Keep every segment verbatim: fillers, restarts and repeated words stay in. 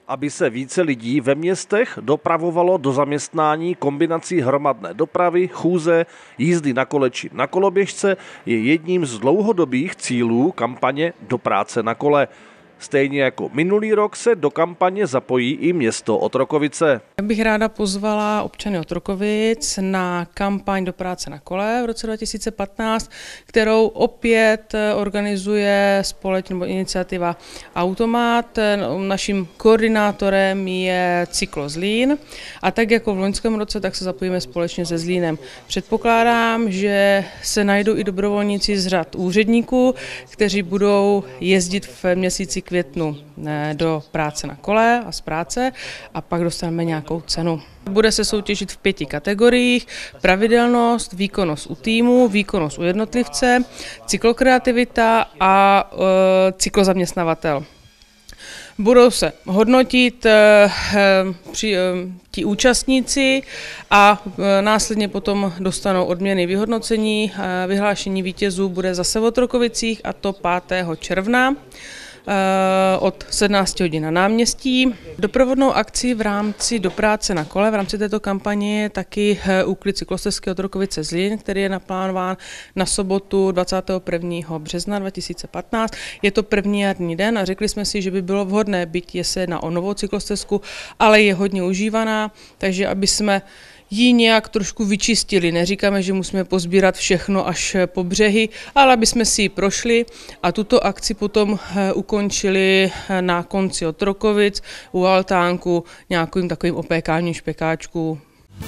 aby se více lidí ve městech dopravovalo do zaměstnání kombinací hromadné dopravy, chůze, jízdy na kole či na koloběžce, je jedním z dlouhodobých cílů kampaně Do práce na kole. Stejně jako minulý rok se do kampaně zapojí i město Otrokovice. Já bych ráda pozvala občany Otrokovic na kampaň Do práce na kole v roce dva tisíce patnáct, kterou opět organizuje společná nebo iniciativa Automat. Naším koordinátorem je Cyklo Zlín a tak jako v loňském roce, tak se zapojíme společně se Zlínem. Předpokládám, že se najdou i dobrovolníci z řad úředníků, kteří budou jezdit v měsíci květnu do práce na kole a z práce a pak dostaneme nějakou cenu. Bude se soutěžit v pěti kategoriích: pravidelnost, výkonnost u týmu, výkonnost u jednotlivce, cyklokreativita a e, cyklozaměstnavatel. Budou se hodnotit e, při, e, ti účastníci a e, následně potom dostanou odměny vyhodnocení. E, vyhlášení vítězů bude zase v Otrokovicích, a to pátého června. Od sedmnácti hodin na náměstí. Doprovodnou akcí v rámci Do práce na kole, v rámci této kampaně je taky úklid cyklostezky Otrokovice Zlín, který je naplánován na sobotu dvacátého prvního března dva tisíce patnáct. Je to první jarní den a řekli jsme si, že by bylo vhodné, byť je se jedná o novou cyklostezku, ale je hodně užívaná, takže aby jsme ji nějak trošku vyčistili. Neříkáme, že musíme pozbírat všechno až po břehy, ale aby jsme si ji prošli a tuto akci potom ukončili na konci Otrokovic u altánku nějakým takovým opékáním špekáčků.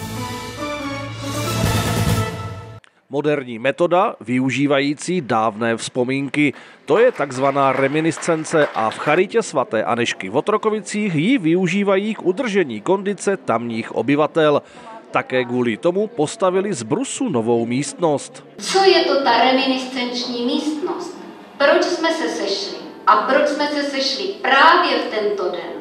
Moderní metoda využívající dávné vzpomínky. To je takzvaná reminiscence a v charitě svaté Anežky v Otrokovicích ji využívají k udržení kondice tamních obyvatel. Také kvůli tomu postavili z brusu novou místnost. Co je to ta reminiscenční místnost? Proč jsme se sešli? A proč jsme se sešli právě v tento den?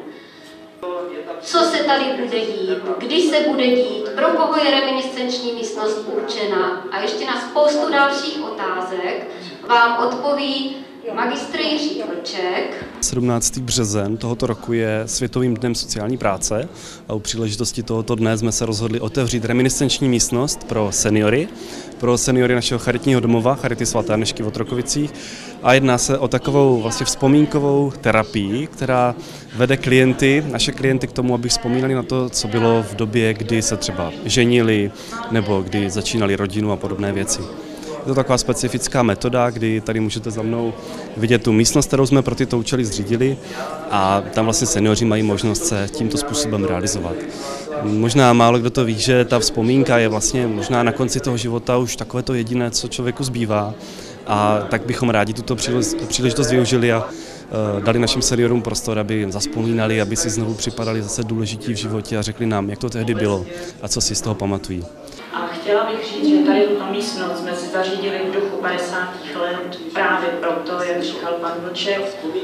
Co se tady bude dít? Kdy se bude dít? Pro koho je reminiscenční místnost určena? A ještě na spoustu dalších otázek vám odpoví magistr Jiří Vlček. sedmnáctého března tohoto roku je Světovým dnem sociální práce a u příležitosti tohoto dne jsme se rozhodli otevřít reminiscenční místnost pro seniory, pro seniory našeho charitního domova, Charity svaté Anežky v Otrokovicích, a jedná se o takovou vlastně vzpomínkovou terapii, která vede klienty, naše klienty k tomu, aby vzpomínali na to, co bylo v době, kdy se třeba ženili nebo kdy začínali rodinu a podobné věci. Je to taková specifická metoda, kdy tady můžete za mnou vidět tu místnost, kterou jsme pro tyto účely zřídili, a tam vlastně seniori mají možnost se tímto způsobem realizovat. Možná málo kdo to ví, že ta vzpomínka je vlastně možná na konci toho života už takové to jediné, co člověku zbývá, a tak bychom rádi tuto příležitost využili a dali našim seniorům prostor, aby zavzpomínali, aby si znovu připadali zase důležití v životě a řekli nám, jak to tehdy bylo a co si z toho pamatují. A chtěla bych říct, že tady tuto místnost jsme si zařídili v duchu padesátých let právě proto, jak říkal pan Vlček,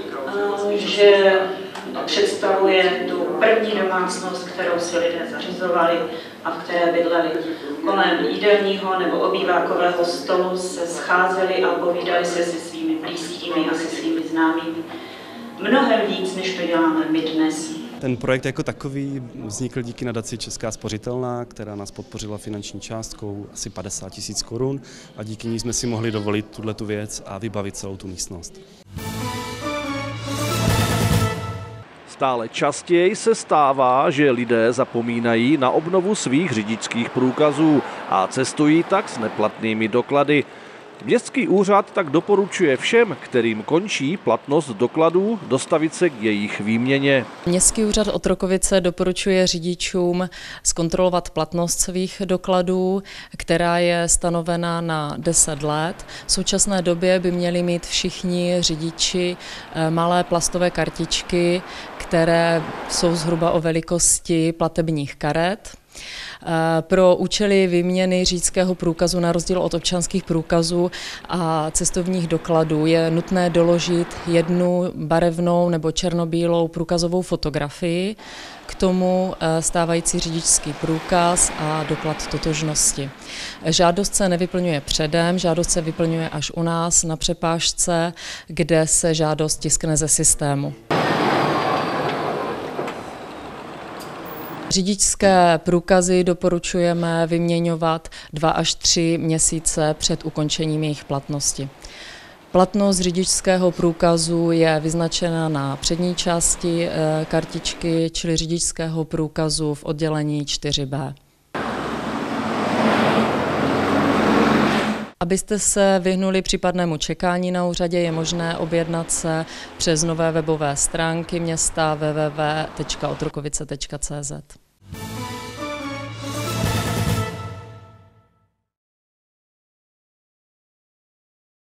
že představuje tu první domácnost, kterou si lidé zařizovali a v které bydleli. Kolem jídelního nebo obývákového stolu se scházeli a povídali se se svými blízkými a se svými známými. Mnohem víc, než to děláme my dnes. Ten projekt jako takový vznikl díky nadaci Česká spořitelná, která nás podpořila finanční částkou asi padesát tisíc korun, a díky ní jsme si mohli dovolit tuhletu věc a vybavit celou tu místnost. Stále častěji se stává, že lidé zapomínají na obnovu svých řidičských průkazů a cestují tak s neplatnými doklady. Městský úřad tak doporučuje všem, kterým končí platnost dokladů, dostavit se k jejich výměně. Městský úřad Otrokovice doporučuje řidičům zkontrolovat platnost svých dokladů, která je stanovena na deset let. V současné době by měli mít všichni řidiči malé plastové kartičky, které jsou zhruba o velikosti platebních karet. Pro účely výměny řidičského průkazu na rozdíl od občanských průkazů a cestovních dokladů je nutné doložit jednu barevnou nebo černobílou průkazovou fotografii, k tomu stávající řidičský průkaz a doklad totožnosti. Žádost se nevyplňuje předem, žádost se vyplňuje až u nás na přepážce, kde se žádost tiskne ze systému. Řidičské průkazy doporučujeme vyměňovat dva až tři měsíce před ukončením jejich platnosti. Platnost řidičského průkazu je vyznačena na přední části kartičky, čili řidičského průkazu v oddělení čtyři bé. Abyste se vyhnuli případnému čekání na úřadě, je možné objednat se přes nové webové stránky města w w w tečka otrokovice tečka cé zet.